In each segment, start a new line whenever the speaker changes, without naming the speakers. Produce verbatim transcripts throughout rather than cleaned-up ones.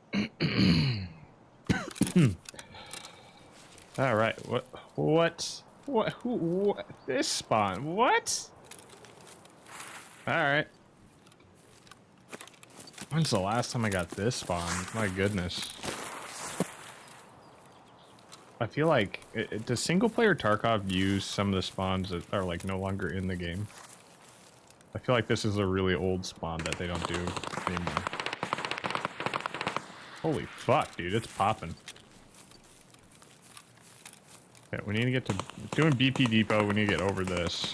All right. What? What? What? Who? What? This spawn? What? All right. When's the last time I got this spawn? My goodness. I feel like it, it, does single player Tarkov use some of the spawns that are like no longer in the game? I feel like this is a really old spawn that they don't do anymore. Holy fuck, dude, it's popping. Okay, we need to get to doing B P Depot. We need to get over this.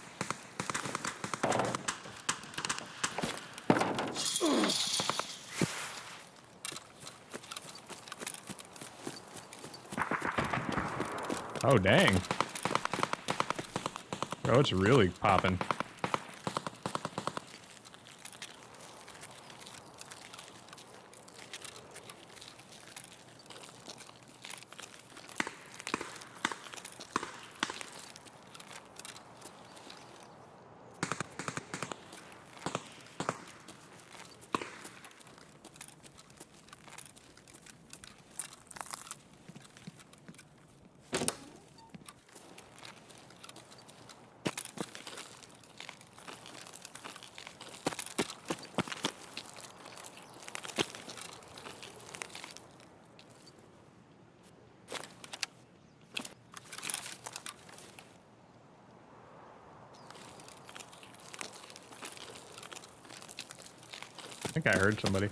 Oh, dang. Bro, it's really popping. I think I heard somebody.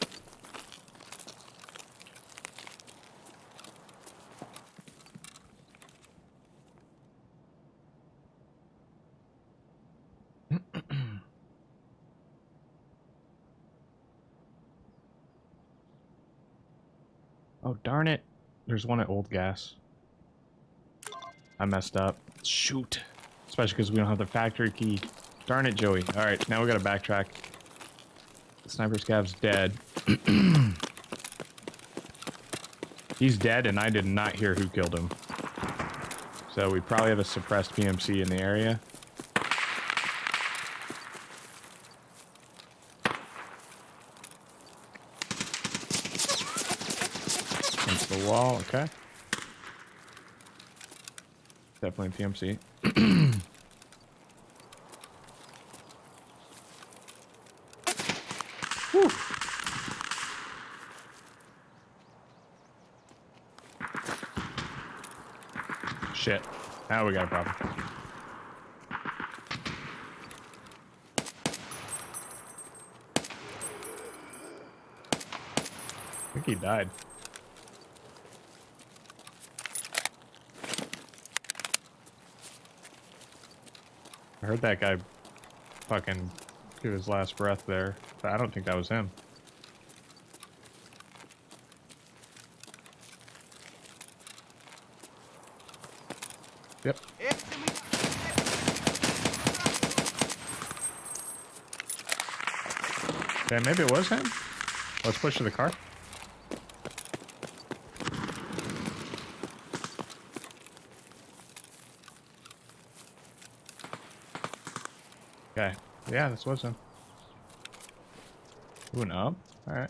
Oh, darn it. There's one at Old Gas. I messed up. Shoot. Especially because we don't have the factory key. Darn it, Joey. Alright, now we gotta backtrack. Sniper Scav's dead. He's dead, and I did not hear who killed him. So we probably have a suppressed P M C in the area. Against the wall, okay. Definitely P M C. Whew. Shit. Now we got a problem. I think he died. I heard that guy fucking give his last breath there, but I don't think that was him. Yep. Okay, maybe it was him. Let's push to the car. Okay. Yeah, this was him. Moving up. Alright.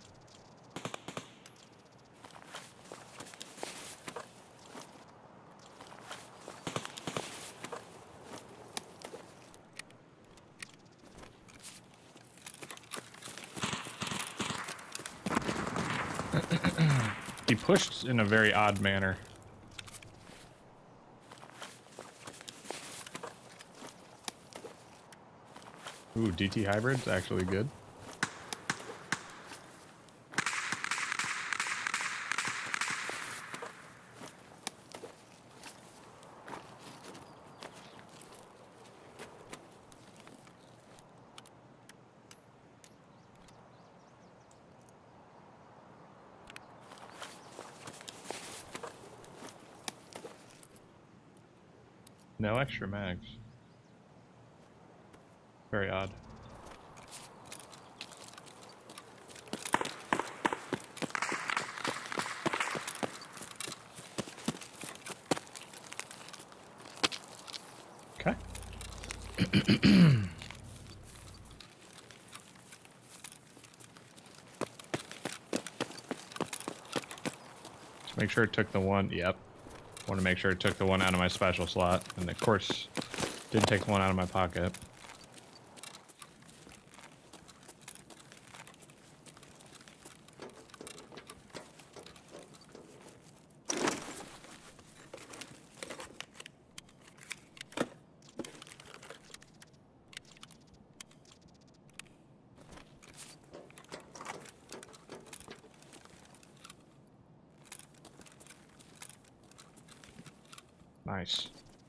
He pushed in a very odd manner. Ooh, D T Hybrid's actually good. No extra mags. Very odd. Okay. Make sure it took the one. Yep. Want to make sure it took the one out of my special slot. And of course, didn't take one out of my pocket. Nice.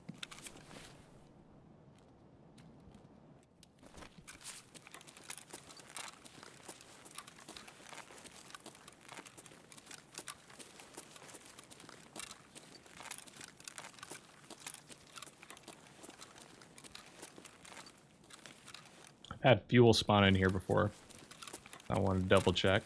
I've had fuel spawn in here before. I want to double check.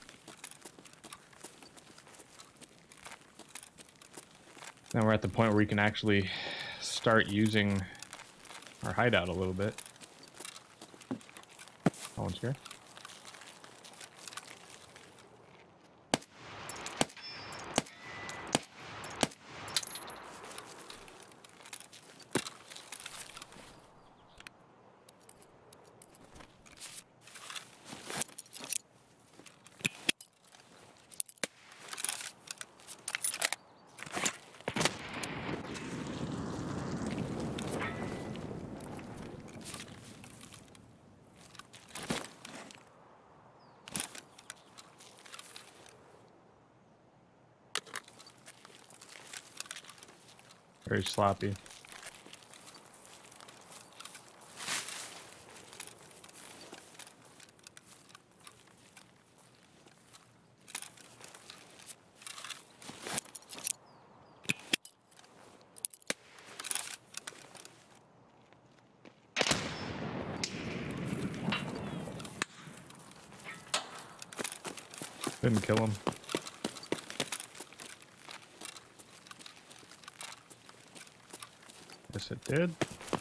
Now we're at the point where we can actually start using our hideout a little bit. No one's here. Very sloppy. Didn't kill him. Yes, it did.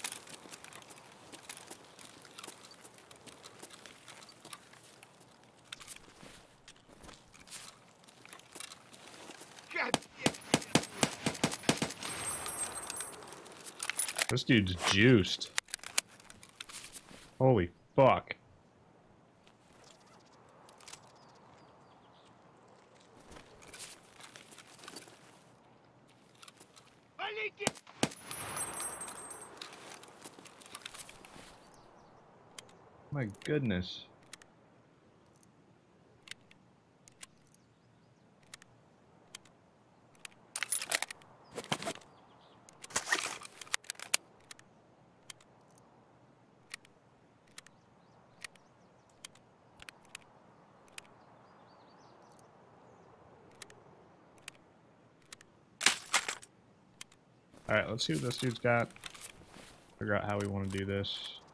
God.
This dude's juiced. Holy fuck.
I need you.
My goodness. Alright, let's see what this dude's got. Figure out how we want to do this.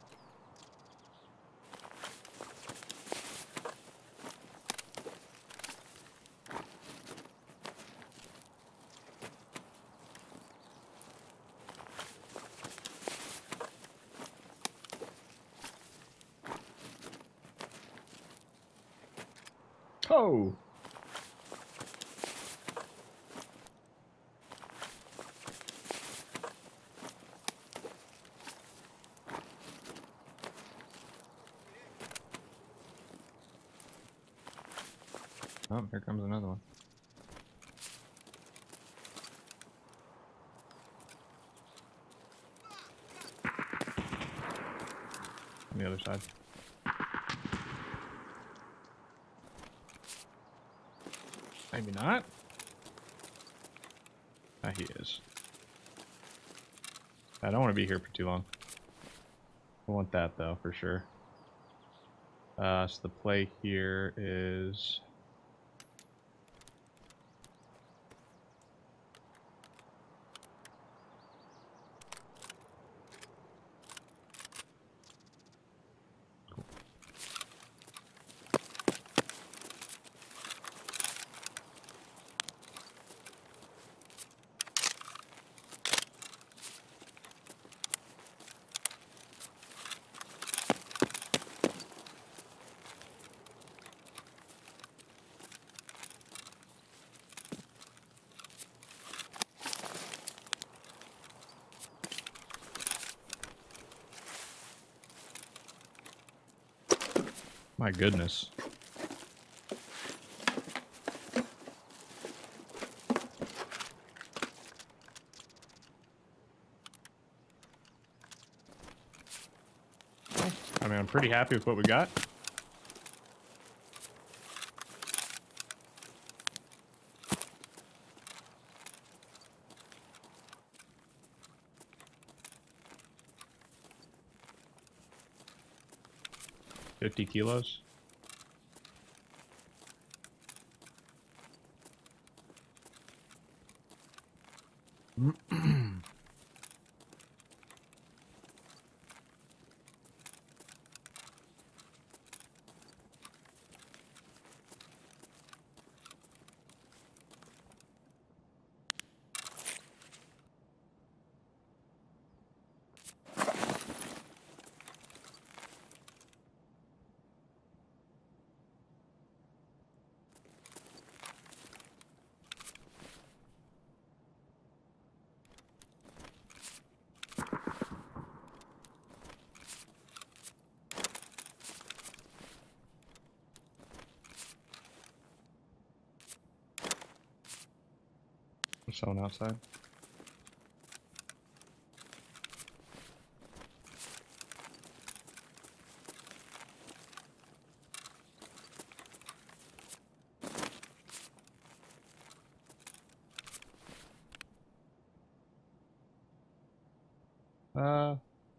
Oh! Oh, here comes another one. On the other side. Maybe not. Ah, he is. I don't want to be here for too long. I want that though, for sure. Uh, so the play here is... My goodness. I mean, I'm pretty happy with what we got. fifty kilos. There's someone outside. Uh,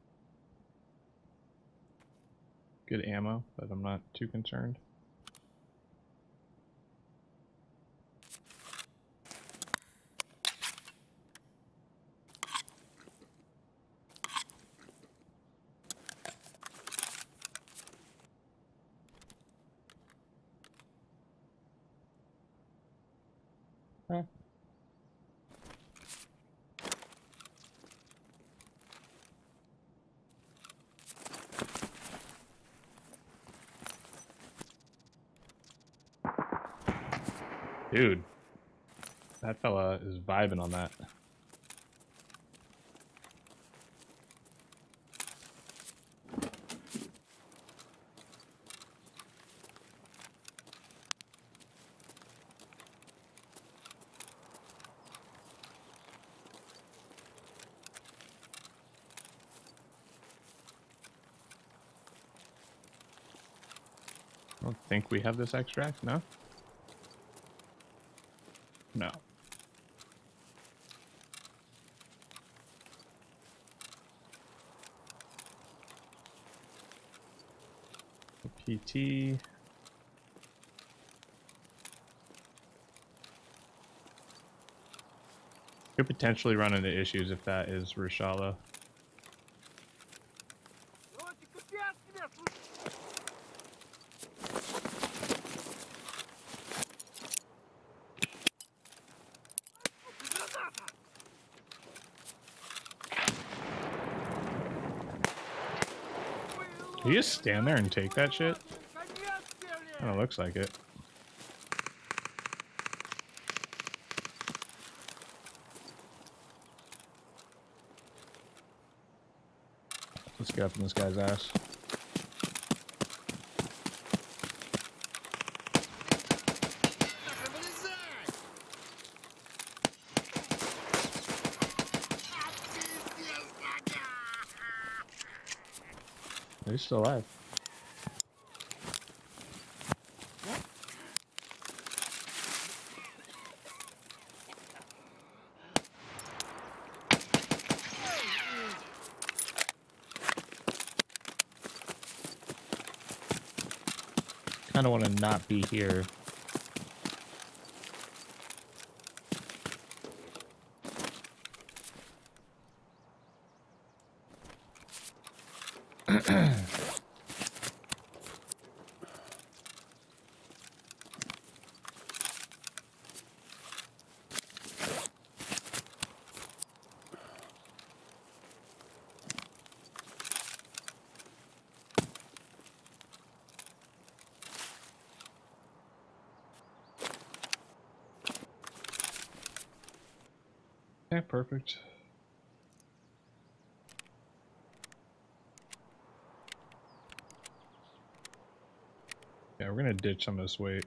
good ammo, but I'm not too concerned. Huh. Dude, that fella is vibing on that. I don't think we have this extract, no? No. P T. Could potentially run into issues if that is Rushala. Can you just stand there and take that shit? Kinda looks like it. Let's get up in this guy's ass. He's still alive. I don't want to not be here. Yeah, perfect. Yeah, we're gonna ditch some of this weight.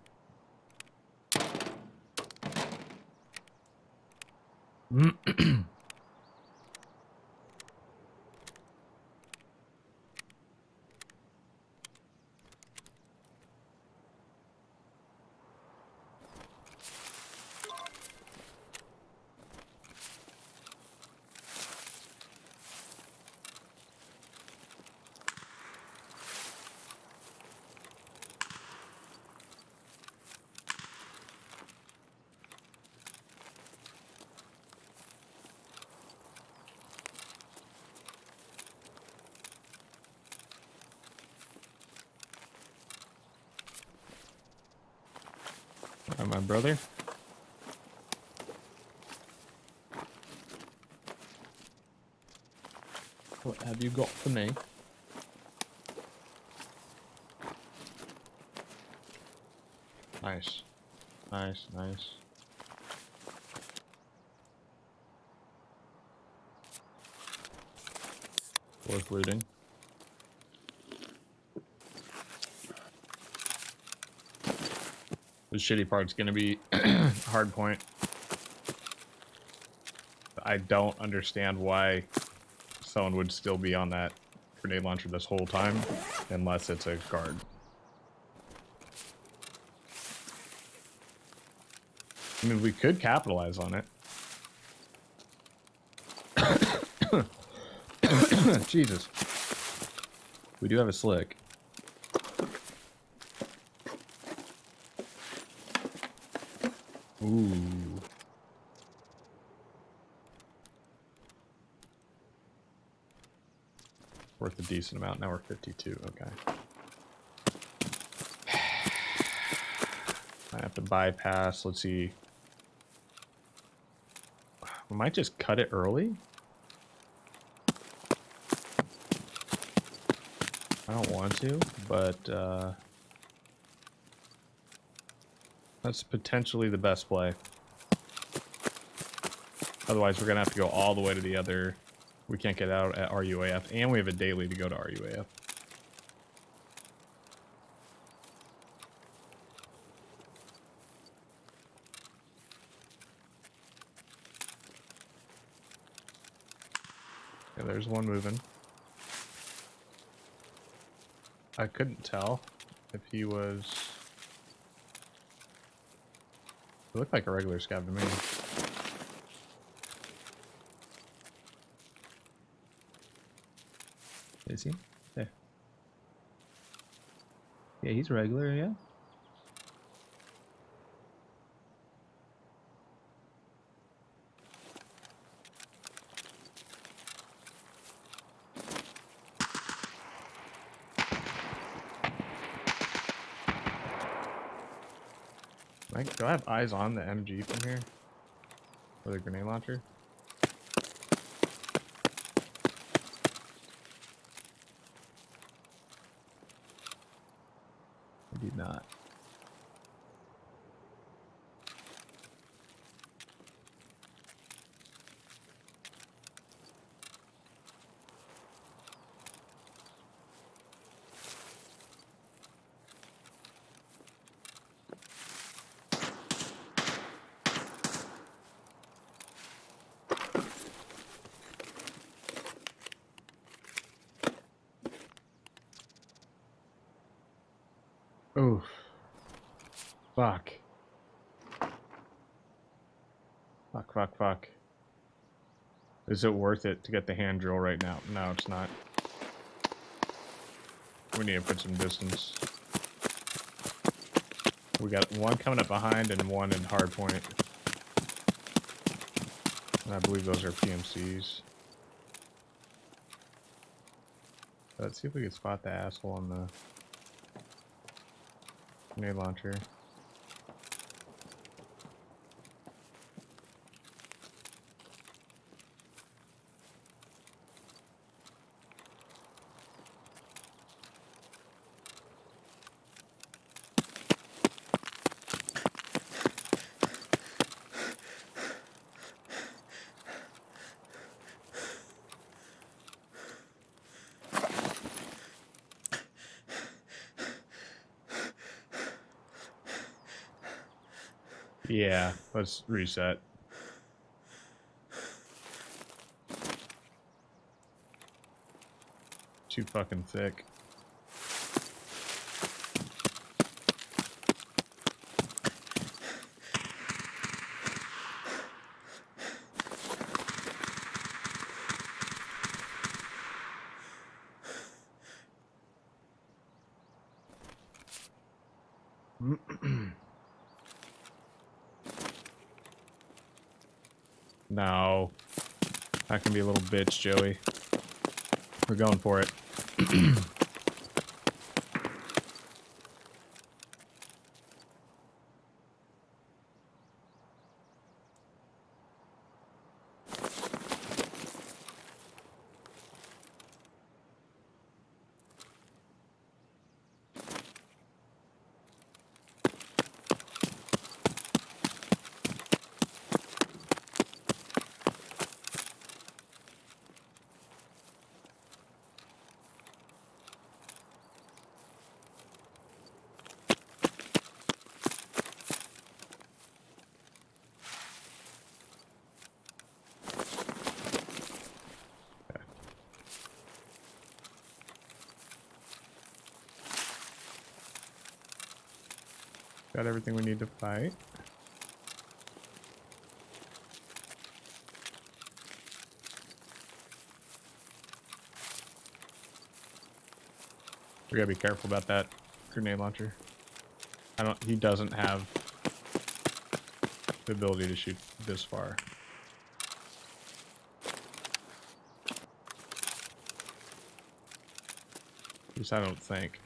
Uh, my brother. What have you got for me? Nice. Nice, nice. Worth looting. The shitty part's gonna be hard point. I don't understand why someone would still be on that grenade launcher this whole time, unless it's a guard. I mean, we could capitalize on it. Jesus. We do have a slick. Ooh. Worth a decent amount. Now we're fifty-two. Okay. I have to bypass. Let's see. We might just cut it early. I don't want to, but uh, that's potentially the best play. Otherwise, we're gonna have to go all the way to the other. We can't get out at R U A F, and we have a daily to go to R U A F. Yeah, there's one moving. I couldn't tell if he was... It looked like a regular scav to me. Is he? Yeah. Yeah, he's regular, yeah. I, do I have eyes on the M G from here? Or the grenade launcher? I do not. Oof. Fuck. Fuck, fuck, fuck. Is it worth it to get the hand drill right now? No, it's not. We need to put some distance. We got one coming up behind and one in hard point. And I believe those are P M Cs. Let's see if we can spot the asshole on the grenade launcher. Yeah, let's reset. Too fucking thick. No. That can be a little bitch, Joey. We're going for it. Got everything we need to fight. We gotta be careful about that grenade launcher. I don't, he doesn't have the ability to shoot this far. At least I don't think.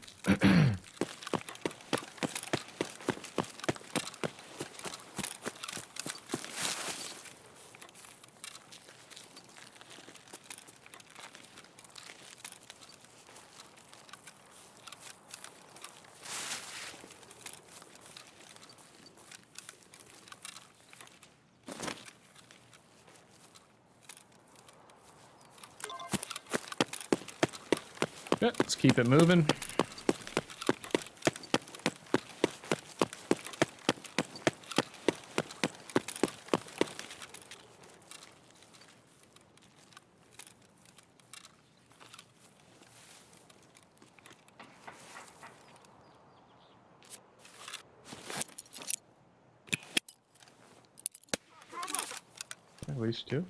Good, let's keep it moving. At least two.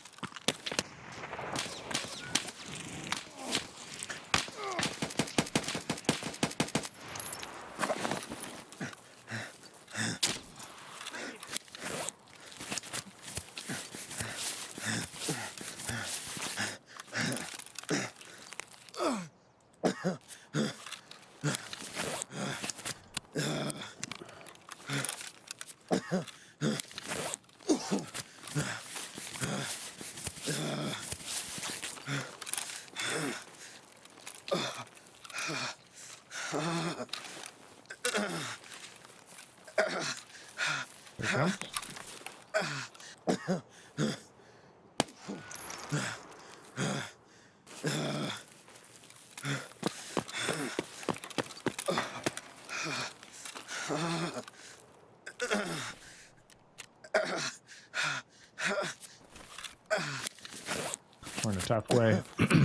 We're in a tough way.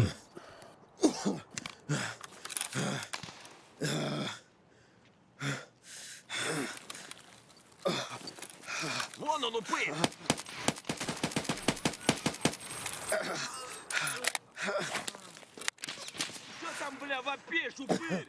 Вон он упырь! Что там, бля, вопишь, упырь?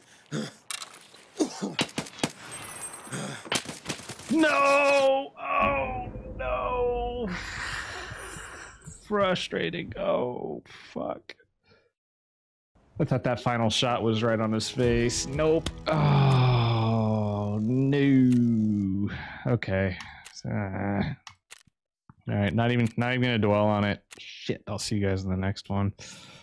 No! Oh, no! Frustrating. Oh, fuck. I thought that final shot was right on his face. Nope. Oh, no. Okay. Uh, all right, not even not even gonna dwell on it. Shit, I'll see you guys in the next one.